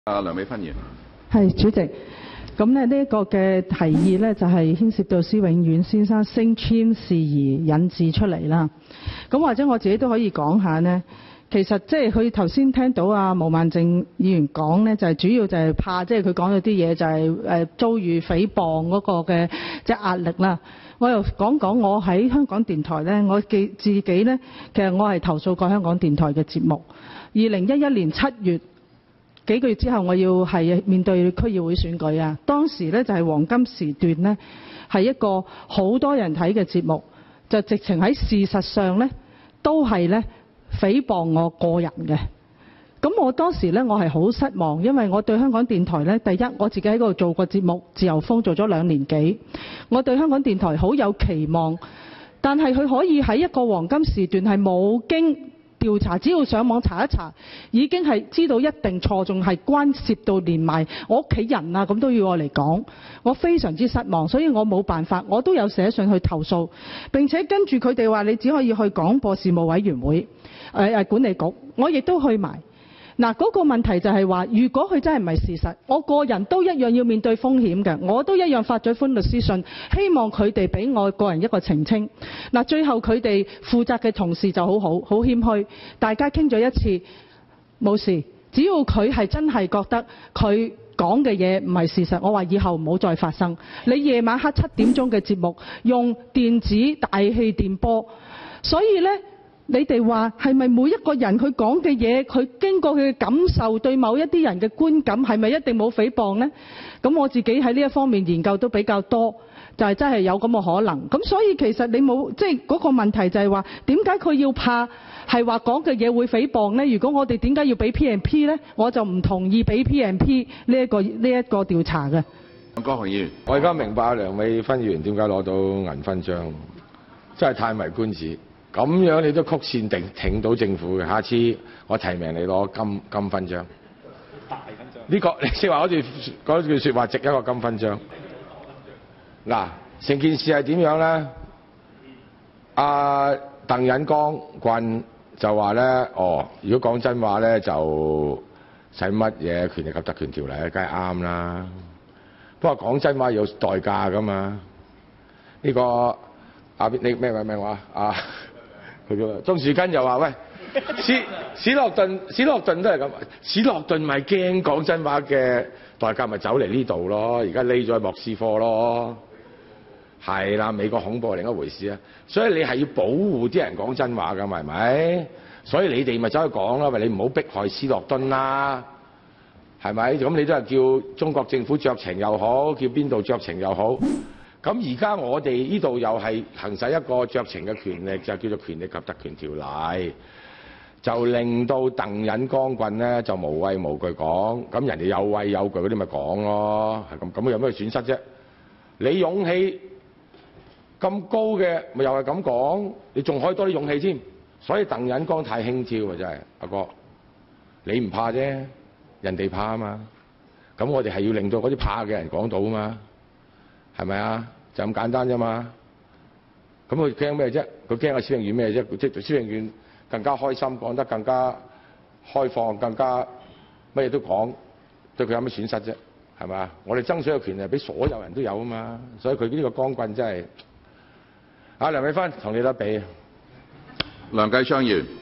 梁美芬議員。 係主席，咁咧呢一個嘅提議咧就係牽涉到施永遠先生升遷事宜引致出嚟啦。咁或者我自己都可以講下呢，其實即係佢頭先聽到毛孟靜議員講呢，就係主要就係怕即係佢講咗啲嘢就係遭遇誹謗嗰個嘅即係壓力啦。我又講講我喺香港電台呢，我自己呢，其實我係投訴過香港電台嘅節目。2011年7月。幾個月之後，我要係面對區議會選舉啊！當時呢，就係黃金時段呢，係一個好多人睇嘅節目，就直情喺事實上呢，都係呢誹謗我個人嘅。咁我當時呢，我係好失望，因為我對香港電台呢，第一我自己喺嗰度做過節目，自由風做咗2年幾，我對香港電台好有期望，但係佢可以喺一個黃金時段係冇經調查，只要上網查一查，已經係知道一定錯，仲係關涉到連埋我屋企人啊，咁都要我嚟講，我非常之失望，所以我冇辦法，我都有寫信去投訴，並且跟住佢哋話你只可以去廣播事務委員會、管理局，我亦都去埋。嗱，嗰個問題就係話，如果佢真係唔係事實，我個人都一樣要面對風險嘅，我都一樣發咗封律師信，希望佢哋俾我個人一個澄清。嗱，最後佢哋負責嘅同事就好謙虛，大家傾咗一次冇事，只要佢係真係覺得佢講嘅嘢唔係事實，我話以後唔好再發生。你夜晚黑7點鐘嘅節目用電子大氣電波，所以呢。你哋話係咪每一個人佢講嘅嘢，佢經過佢嘅感受，對某一啲人嘅觀感，係咪一定冇誹謗呢？咁我自己喺呢一方面研究都比較多，就係真係有咁嘅可能。咁所以其實你冇即係嗰個問題就係話，點解佢要怕係話講嘅嘢會誹謗呢？如果我哋點解要俾 P&P 呢？我就唔同意俾 P&P 呢一個調查嘅。 江雄議員， 我而家明白梁美芬議員點解攞到銀勳章，真係歎為觀止。咁樣你都曲線挺到政府嘅，下次我提名你攞金勳章。大勳章。呢個你先話嗰句説話值一個金勳章。嗱，成件事係點樣咧？鄧忍光棍就話咧，如果講真話咧，就使乜嘢權力及特權條例，梗係啱啦。不過講真話有代價噶嘛。呢個你咩話鍾樹根又話喂，史諾頓都係咁，史諾頓咪驚講真話嘅代價咪走嚟呢度咯，而家匿咗喺莫斯科咯，係啦，美國恐怖係另一回事啊，所以你係要保護啲人講真話㗎嘛，係咪？所以你哋咪走去講啦，喂，你唔好迫害史諾頓啦，係咪？咁你都係叫中國政府酌情又好，叫邊度酌情又好。咁而家我哋呢度又係行使一個酌情嘅權力，就叫做權力及特權條例，就令到鄧忍光棍咧就無畏無懼講，咁人哋有畏有懼嗰啲咪講咯，係咁有咩損失啫？你勇氣咁高嘅，咪又係咁講，你仲可以多啲勇氣添。所以鄧忍光太輕佻啊，真係阿哥，你唔怕啫，人哋怕啊嘛。咁我哋係要令到嗰啲怕嘅人講到啊嘛。係咪啊？就咁簡單啫嘛。咁佢驚咩啫？佢驚阿施永遠咩啫？即係施永遠更加開心，講得更加開放，更加乜嘢都講，對佢有咩損失啫？係咪啊？我哋爭取嘅權利係俾所有人都有啊嘛。所以佢呢個光棍真係，梁美芬同你得比。 梁繼昌議員。